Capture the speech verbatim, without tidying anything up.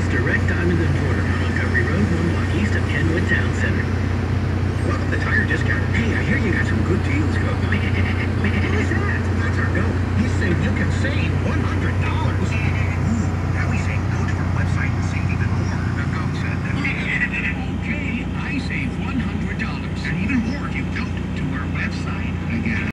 Direct Diamond and Porter on Montgomery Road, one block east of Kenwood Town Center. Welcome to Tire Discount. Hey, I hear you got some good deals going. Who's that? That's our goat. He said you can save one hundred